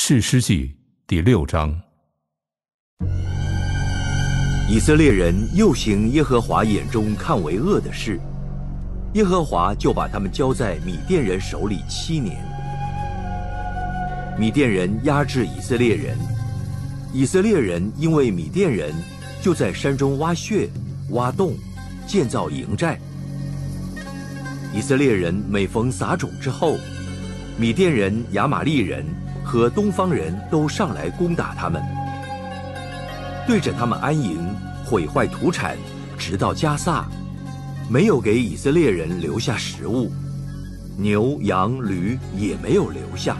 士师记第6章。 以色列人又行耶和华眼中看为恶的事，耶和华就把他们交在米甸人手里7年。米甸人压制以色列人，以色列人因为米甸人，就在山中挖穴、挖洞，建造营寨。以色列人每逢撒种之后，米甸人、亚玛力人和东方人都上来攻打他们，对着他们安营，毁坏土产，直到加萨，没有给以色列人留下食物，牛、羊、驴也没有留下。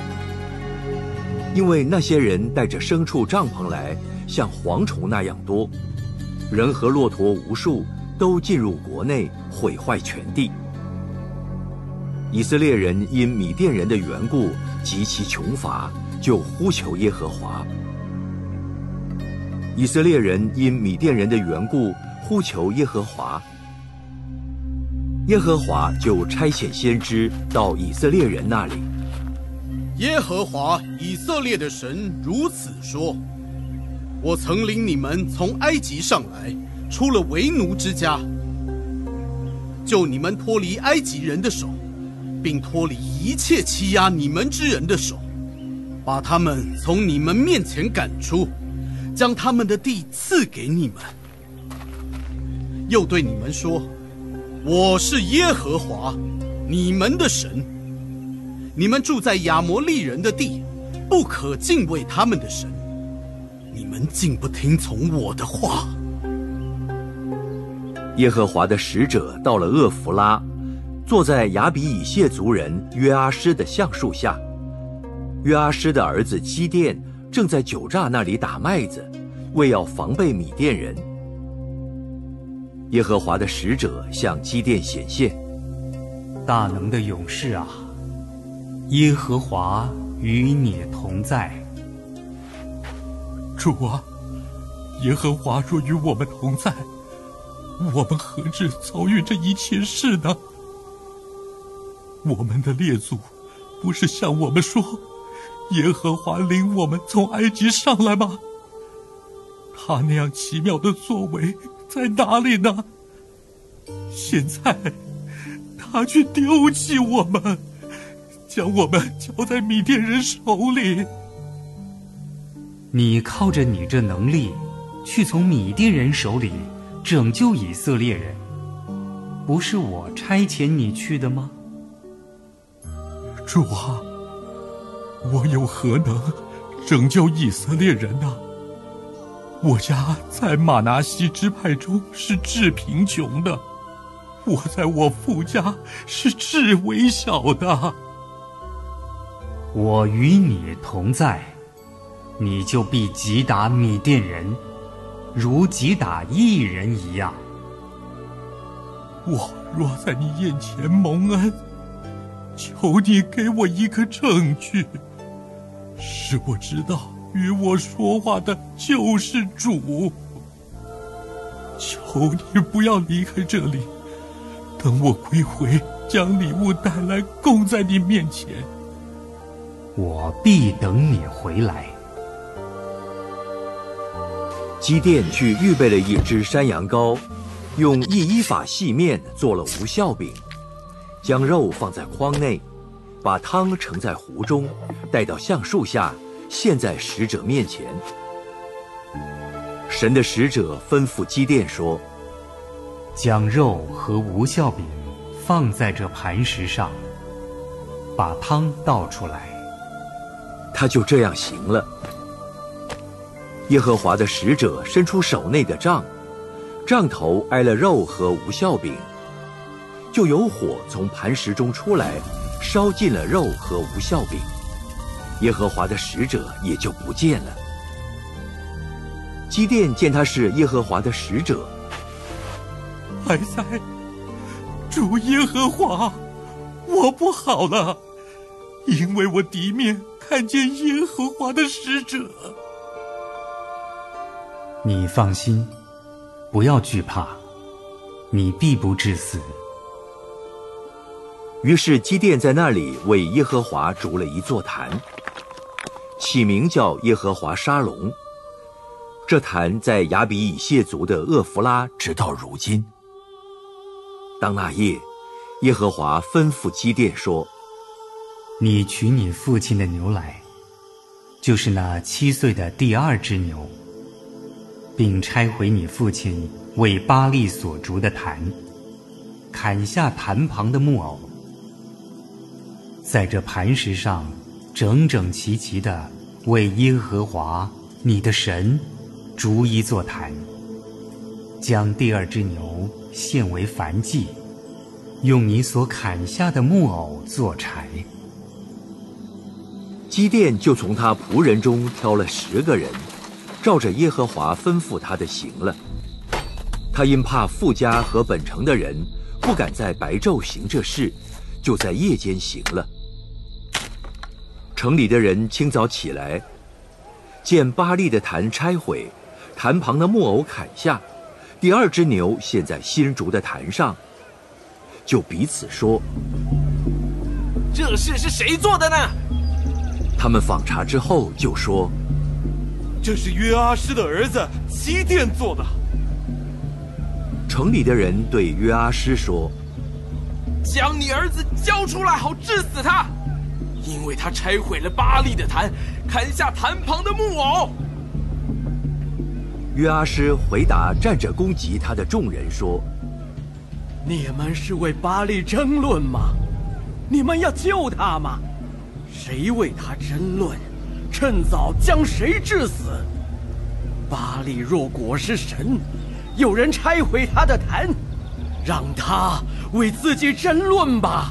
因为那些人带着牲畜、帐篷来，像蝗虫那样多，人和骆驼无数，都进入国内，毁坏全地。以色列人因米甸人的缘故极其穷乏，就呼求耶和华。以色列人因米甸人的缘故呼求耶和华，耶和华就差遣先知到以色列人那里。 耶和华以色列的神如此说：我曾领你们从埃及上来，出了为奴之家，救你们脱离埃及人的手，并脱离一切欺压你们之人的手，把他们从你们面前赶出，将他们的地赐给你们。又对你们说：我是耶和华，你们的神。你们住在亚摩利人的地，不可敬畏他们的神。你们竟不听从我的话。 耶和华的使者到了厄弗拉，坐在亚比以谢族人约阿施的橡树下。约阿施的儿子基甸正在酒榨那里打麦子，为要防备米甸人。耶和华的使者向基甸显现： 大能的勇士啊，耶和华与你同在。 主啊，耶和华若与我们同在，我们何至遭遇这一切事呢？我们的列祖不是向我们说，耶和华领我们从埃及上来吗？他那样奇妙的作为在哪里呢？现在他却丢弃我们，将我们交在米甸人手里。 你靠着你这能力，去从米甸人手里拯救以色列人，不是我差遣你去的吗？ 主啊，我有何能拯救以色列人呢？我家在玛拿西支派中是至贫穷的，我在我父家是至微小的。 我与你同在，你就必击打米甸人，如击打一人一样。 我若在你眼前蒙恩，求你给我一个证据，使我知道与我说话的就是主。求你不要离开这里，等我归回，将礼物带来供在你面前。 我必等你回来。 基甸去预备了一只山羊羔，用1伊法细面做了无酵饼，将肉放在筐内，把汤盛在壶中，带到橡树下，献在使者面前。神的使者吩咐基甸说： 将肉和无酵饼放在这磐石上，把汤倒出来。 他就这样行了。耶和华的使者伸出手内的杖，杖头挨了肉和无酵饼，就有火从磐石中出来，烧尽了肉和无酵饼，耶和华的使者也就不见了。基甸见他是耶和华的使者， 哀哉，主耶和华，我不好了，因为我敌面看见耶和华的使者。 你放心，不要惧怕，你必不致死。 于是基甸在那里为耶和华筑了一座坛， 起名叫耶和华沙龙。这坛在亚比以谢族的厄弗拉，直到如今。当那夜，耶和华吩咐基甸说： 你取你父亲的牛来，就是那7岁的第2只牛，并拆毁你父亲为巴力所筑的坛，砍下坛旁的木偶，在这磐石上整整齐齐地为耶和华你的神筑一座坛，将第2只牛献为燔祭，用你所砍下的木偶做柴。 基甸就从他仆人中挑了10个人，照着耶和华吩咐他的行了。他因怕富家和本城的人不敢在白昼行这事，就在夜间行了。城里的人清早起来，见巴力的坛拆毁，坛旁的木偶砍下，第2只牛献在新筑的坛上，就彼此说： 这事是谁做的呢？ 他们访查之后就说： 这是约阿施的儿子基甸做的。 城里的人对约阿施说： 将你儿子交出来，好治死他，因为他拆毁了巴力的坛，砍下坛旁的木偶。 约阿施回答站着攻击他的众人说： 你们是为巴力争论吗？你们要救他吗？谁为他争论，趁早将谁治死。巴力若果是神，有人拆毁他的坛，让他为自己争论吧。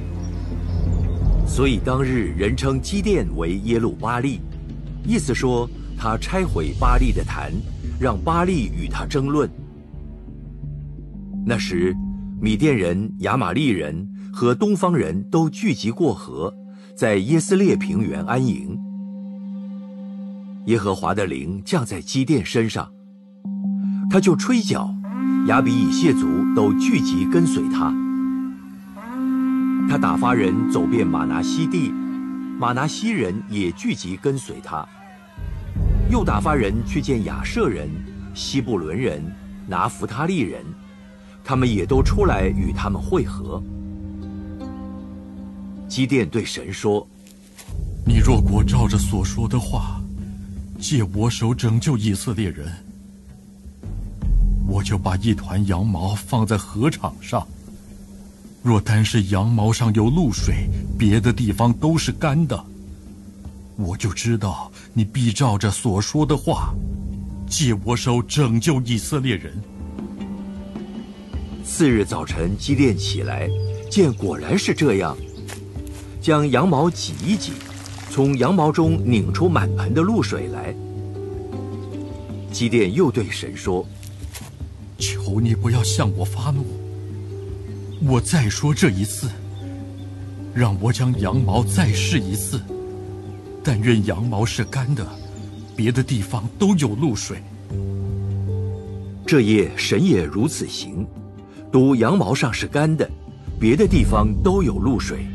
所以当日人称基甸为耶路巴力，意思说他拆毁巴力的坛，让巴力与他争论。那时米甸人、亚玛利人和东方人都聚集过河，在耶斯列平原安营。耶和华的灵降在基甸身上，他就吹角，亚比以谢族都聚集跟随他。他打发人走遍玛拿西地，玛拿西人也聚集跟随他。又打发人去见亚设人、西布伦人、拿弗他利人，他们也都出来与他们会合。基甸对神说： 你若果照着所说的话，借我手拯救以色列人，我就把一团羊毛放在禾场上，若单是羊毛上有露水，别的地方都是干的，我就知道你必照着所说的话，借我手拯救以色列人。 次日早晨，基甸起来，见果然是这样，将羊毛挤一挤，从羊毛中拧出满盆的露水来。基甸又对神说： 求你不要向我发怒，我再说这一次，让我将羊毛再试一次，但愿羊毛是干的，别的地方都有露水。 这夜神也如此行，独羊毛上是干的，别的地方都有露水。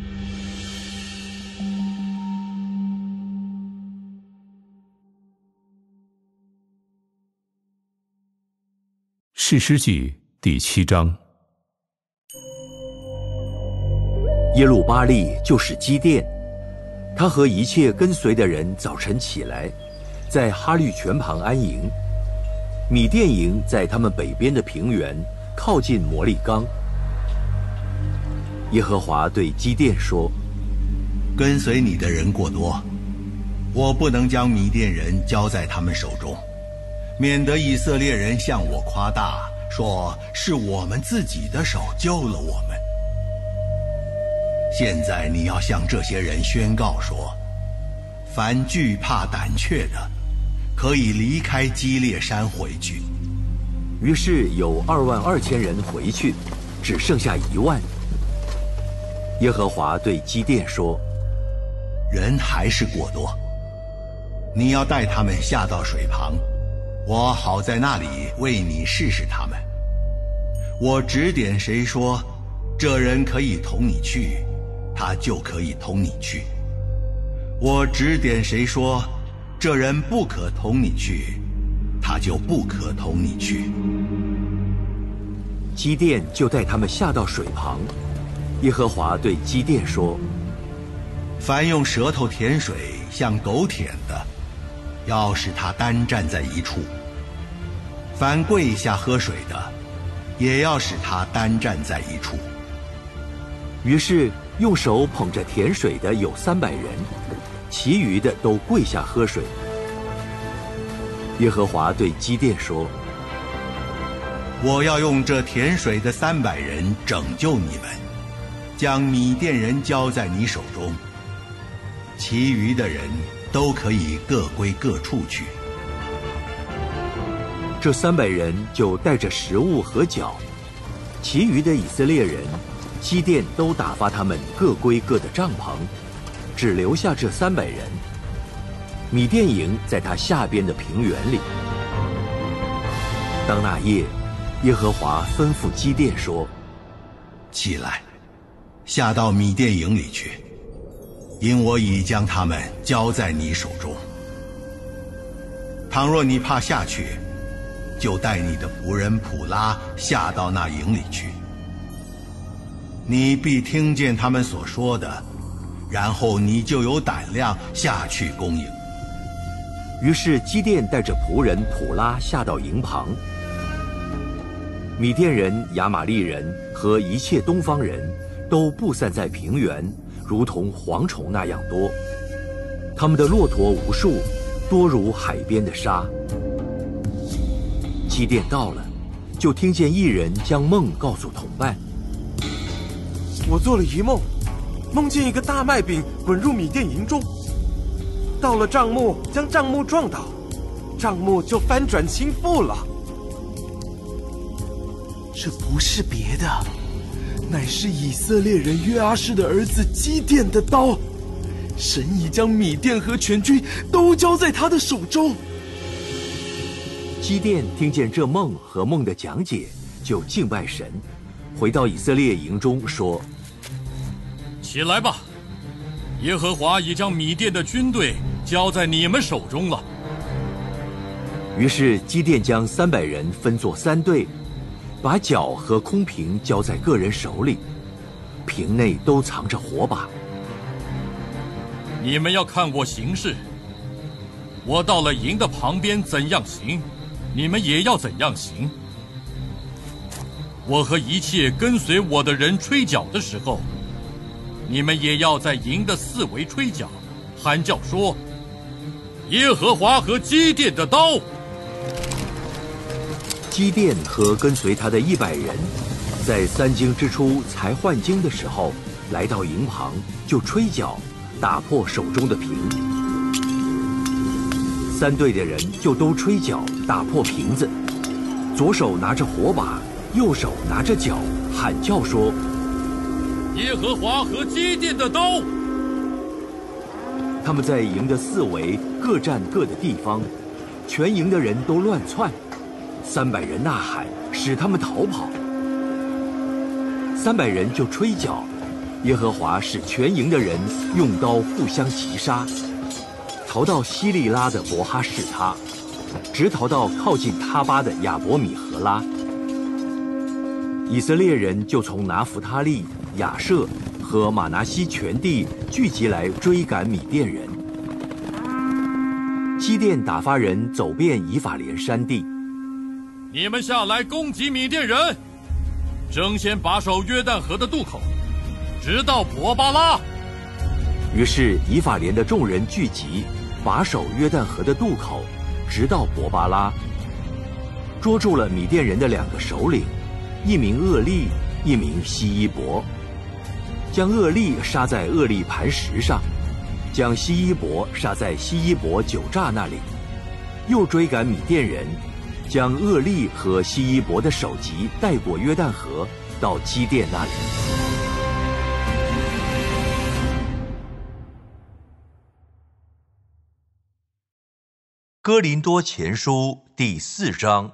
士师记第7章。 耶路巴力就是基甸，他和一切跟随的人早晨起来，在哈律泉旁安营。米甸营在他们北边的平原，靠近摩利冈。耶和华对基甸说： 跟随你的人过多，我不能将米甸人交在他们手中，免得以色列人向我夸大，说是我们自己的手救了我们。现在你要向这些人宣告说，凡惧怕胆怯的，可以离开基列山回去。 于是有22000人回去，只剩下1万。耶和华对基甸说： 人还是过多，你要带他们下到水旁，我好在那里为你试试他们。我指点谁说这人可以同你去，他就可以同你去。我指点谁说这人不可同你去，他就不可同你去。 基甸就带他们下到水旁。耶和华对基甸说： 凡用舌头舔水像狗舔的，要使他单站在一处；凡跪下喝水的，也要使他单站在一处。 于是用手捧着甜水的有300人，其余的都跪下喝水。耶和华对基甸说： 我要用这甜水的300人拯救你们，将米甸人交在你手中，其余的人都可以各归各处去。 这300人就带着食物和角，其余的以色列人，基甸都打发他们各归各的帐篷，只留下这300人。米甸营在他下边的平原里。当那夜，耶和华吩咐基甸说： 起来，下到米甸营里去，因我已将他们交在你手中。倘若你怕下去，就带你的仆人普拉下到那营里去。你必听见他们所说的，然后你就有胆量下去攻营。 于是基甸带着仆人普拉下到营旁。米甸人、亚玛利人和一切东方人都布散在平原，如同蝗虫那样多。他们的骆驼无数，多如海边的沙。基甸到了，就听见一人将梦告诉同伴。 我做了一梦，梦见一个大麦饼滚入米甸营中，到了帐幕，将帐幕撞倒，帐幕就翻转倾覆了。 这不是别的，乃是以色列人约阿施的儿子基甸的刀。神已将米甸和全军都交在他的手中。 基甸听见这梦和梦的讲解，就敬拜神，回到以色列营中说： 起来吧，耶和华已将米甸的军队交在你们手中了。 于是基甸将300人分作3队，把角和空瓶交在个人手里，瓶内都藏着火把。 你们要看我行事，我到了营的旁边怎样行，你们也要怎样行。我和一切跟随我的人吹角的时候，你们也要在营的四围吹角，喊叫说：耶和华和基甸的刀。 基甸和跟随他的100人，在3更之初才换经的时候，来到营旁，就吹角，打破手中的瓶。3队的人就都吹角，打破瓶子，左手拿着火把，右手拿着角，喊叫说： 耶和华和基甸的刀。 他们在营的四围各占各的地方，全营的人都乱窜。300人呐喊，使他们逃跑。300人就吹角，耶和华使全营的人用刀互相击杀，逃到希利拉的伯哈士他，直逃到靠近他巴的亚伯米和拉。以色列人就从拿弗他利、亚设和玛拿西全地聚集来追赶米甸人。基甸打发人走遍以法莲山地。 你们下来攻击米甸人，争先把守约旦河的渡口，直到伯巴拉。 于是以法莲的众人聚集，把守约旦河的渡口，直到伯巴拉，捉住了米甸人的2个首领，一名厄利，一名希伊伯，将厄利杀在厄利磐石上，将希伊伯杀在希伊伯酒榨那里，又追赶米甸人，将厄利和希伊伯的首级带过约旦河，到基甸那里。哥林多前书第4章。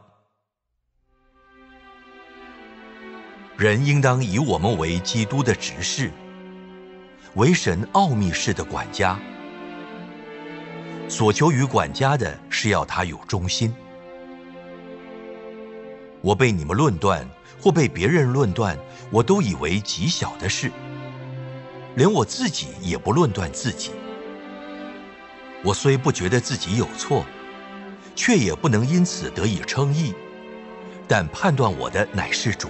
人应当以我们为基督的执事，为神奥秘事的管家。 所求于管家的是要他有忠心。我被你们论断，或被别人论断，我都以为极小的事，连我自己也不论断自己。我虽不觉得自己有错，却也不能因此得以称义，但判断我的乃是主。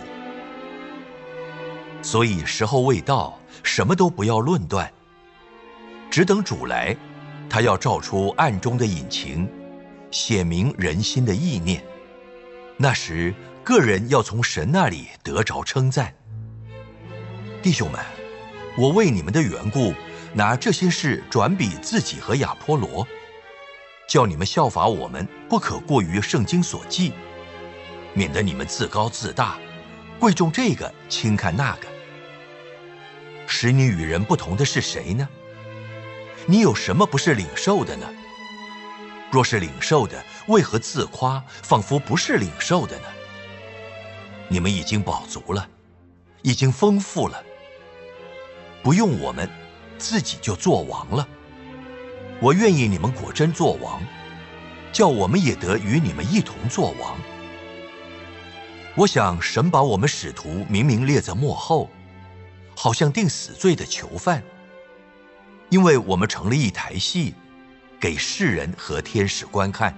所以时候未到，什么都不要论断，只等主来，他要照出暗中的隐情，显明人心的意念。那时个人要从神那里得着称赞。弟兄们，我为你们的缘故，拿这些事转比自己和亚波罗，叫你们效法我们，不可过于圣经所记，免得你们自高自大，贵重这个，轻看那个。使你与人不同的是谁呢？你有什么不是领受的呢？若是领受的，为何自夸，仿佛不是领受的呢？你们已经饱足了，已经丰富了，不用我们，自己就做王了。我愿意你们果真做王，叫我们也得与你们一同做王。我想神把我们使徒明明列在末后，好像定死罪的囚犯，因为我们成了一台戏，给世人和天使观看。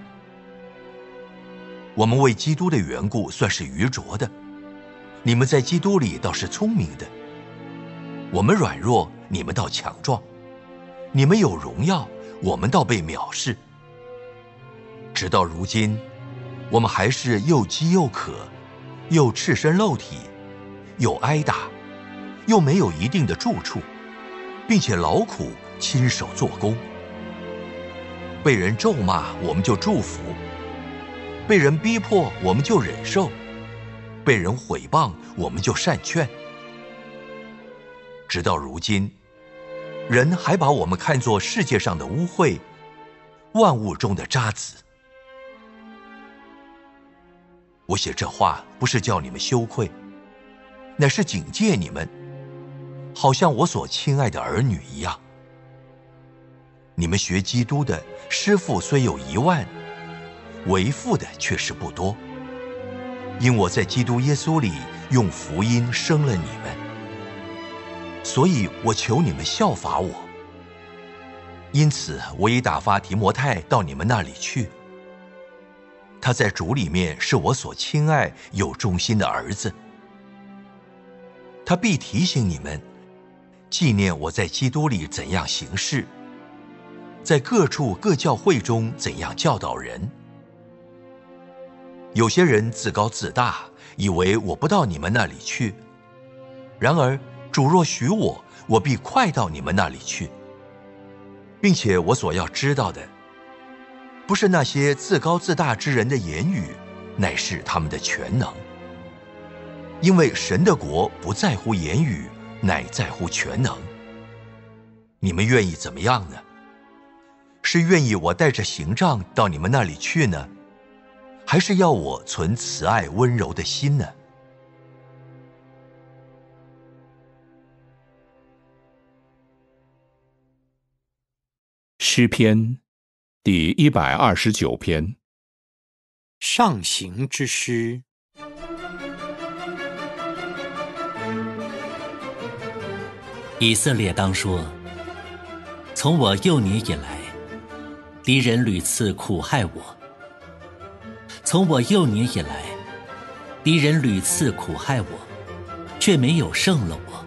我们为基督的缘故算是愚拙的，你们在基督里倒是聪明的。我们软弱，你们倒强壮；你们有荣耀，我们倒被藐视。直到如今，我们还是又饥又渴，又赤身露体，又挨打，又没有一定的住处，并且劳苦亲手做工。被人咒骂，我们就祝福；被人逼迫，我们就忍受；被人毁谤，我们就善劝。直到如今，人还把我们看作世界上的污秽，万物中的渣滓。我写这话不是叫你们羞愧，乃是警戒你们，好像我所亲爱的儿女一样。你们学基督的师傅虽有10000，为父的却是不多，因我在基督耶稣里用福音生了你们，所以我求你们效法我。因此我已打发提摩太到你们那里去，他在主里面是我所亲爱有忠心的儿子。他必提醒你们，纪念我在基督里怎样行事，在各处各教会中怎样教导人。有些人自高自大，以为我不到你们那里去，然而主若许我，我必快到你们那里去。并且我所要知道的，不是那些自高自大之人的言语，乃是他们的全能。因为神的国不在乎言语，乃在乎全能。你们愿意怎么样呢？是愿意我带着刑杖到你们那里去呢，还是要我存慈爱温柔的心呢？ 诗篇第129篇。 上行之诗。以色列当说：从我幼年以来，敌人屡次苦害我。从我幼年以来，敌人屡次苦害我，却没有胜了我。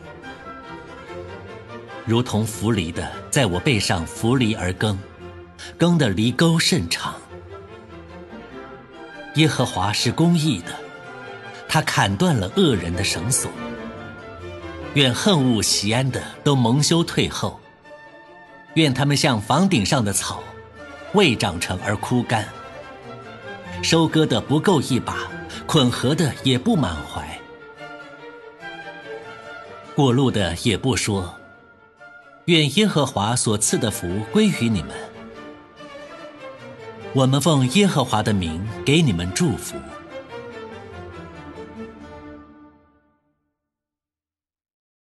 如同扶犁的在我背上扶犁而耕，耕的犁沟甚长。耶和华是公义的，他砍断了恶人的绳索。愿恨恶喜安的都蒙羞退后，愿他们像房顶上的草，未长成而枯干。收割的不够一把，捆禾的也不满怀。过路的也不说，愿耶和华所赐的福归于你们。我们奉耶和华的名给你们祝福。